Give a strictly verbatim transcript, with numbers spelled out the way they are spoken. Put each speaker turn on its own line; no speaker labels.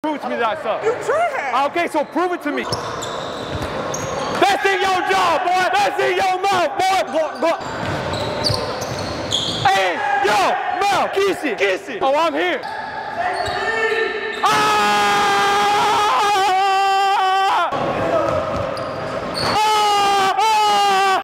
Prove it to me that I suck.
You trash.
Okay, so prove it to me. That's in your jaw, boy. That's in your mouth, boy. Go, go. Hey, yo, mouth. Kiss it. Kiss it. Oh, I'm here. Ah!